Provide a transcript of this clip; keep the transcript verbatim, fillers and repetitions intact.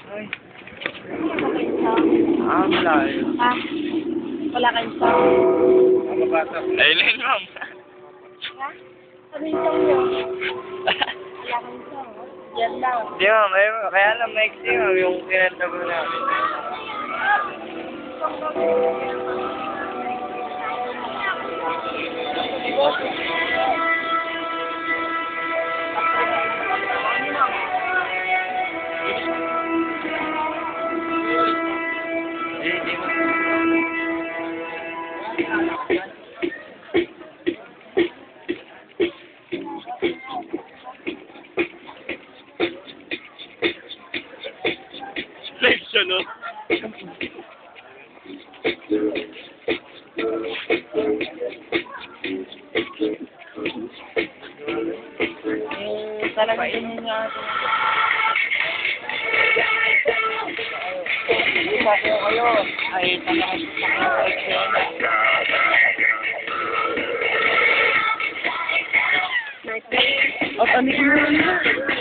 Ay. Wala Ah, malayo. Ha? Wala kayong song? Ang mabasa. Ayun, ma'am. Ha? Ano yung song nyo? Wala kayong song. Yan lang. Di ma'am, eh, kaya lang maiksi ma'am yung kinanta ko namin. Di, di ma'am. Live siya, no? Eh, talaga ganyan nga ako. Sabi ko kayo, ay talagang sa eksena. Night. At ano yun?